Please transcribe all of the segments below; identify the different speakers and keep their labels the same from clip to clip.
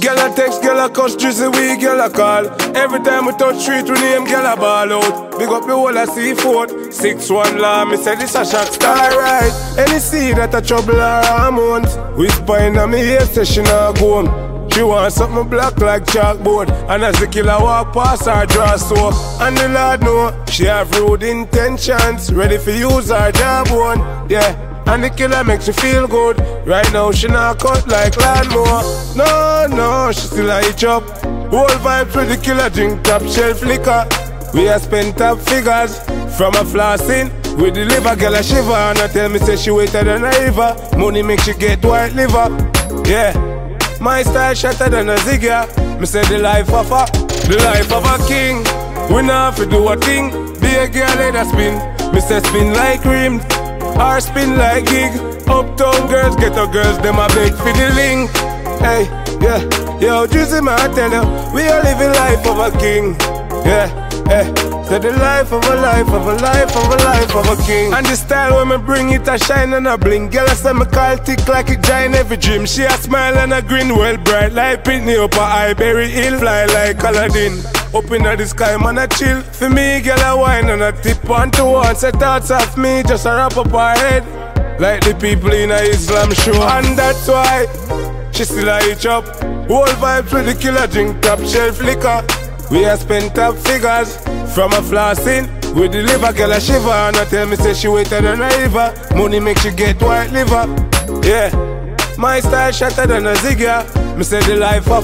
Speaker 1: Girl a text, girl a cuss, Drizzy we girl a call. Every time we touch street, we name girl a ball out. Big up the whole of C4, 6-1 law, me say this a shot star right. Any seed that a trouble her hormones. Whisper in me ear say she not go home. She want something black like chalkboard. And as the killer walk past her draw so. And the Lord know she have rude intentions, ready for use her jawbone, yeah. And the killer makes you feel good. Right now she not cut like lawnmower. No, she still a hitch up. Whole vibes with the killer, drink top shelf liquor. We have spent top figures. From a flossing, we deliver. Girl a shiver and I tell me say she wetter than a river. Money make she get white liver, yeah. My style shatter than a zigga. Me say the life of a king. We not have to do a thing. Be a girl let her spin. Me say spin like rims, or spin like gig. Uptown girls, ghetto girls, them a beg for the link. Hey, yeah, yo, Drizzy man, I tell you, we are living life of a king. Yeah, so the life of a life of a life of a life of a king. And the style when me bring it a shine and a bling. Girl I say me call tick like it giant every dream. She a smile and a grin well bright like Pitney up a Highbury Hill. Fly like Aladdin. Up in the sky, man, I chill. For me, girl, I wine and I tip one to one. Say thoughts of me, just a wrap up her head. Like the people in a Islam show. And that's why she still a hitch up. Whole vibes with the killer, drink top shelf liquor. We have spent top figures. From a flossing, we deliver. Girl, a shiver and I tell me say she wetter than a river. Money make she get white liver, yeah. My style shatter than a zigga. Me say the life of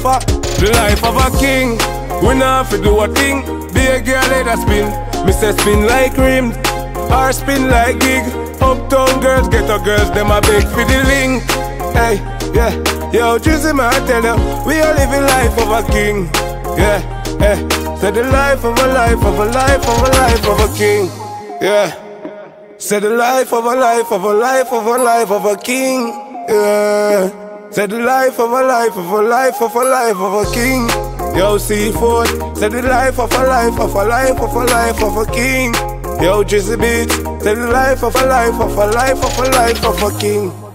Speaker 1: a king. We not have to do a thing. Be a girl let her spin. Me say spin like rims, or spin like gig. Uptown girls, ghetto girls, them a beg for the link. Hey, yeah, yo, Drizzy man, I tell you, we are living life of a king. Yeah, say the life of a life of a life of a life of a king. Yeah, say the life of a life of a life of a life of a king. Yeah, say the life of a life of a life of a life of a king. Yo, C4, say the life of a life of a life of a life of a king. Yo, Drizzy Beats, say the life of a life of a life of a life of a king.